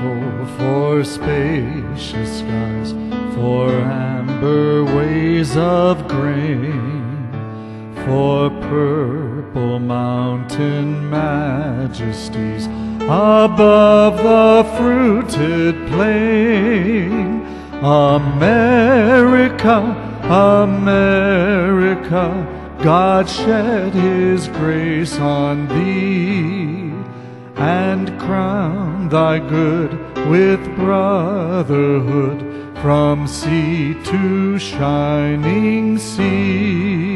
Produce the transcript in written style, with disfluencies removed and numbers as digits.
beautiful for spacious skies, for amber ways of grain, for purple mountain majesties above the fruited plain. America, America, God shed His grace on thee, and crown thy good with brotherhood from sea to shining sea.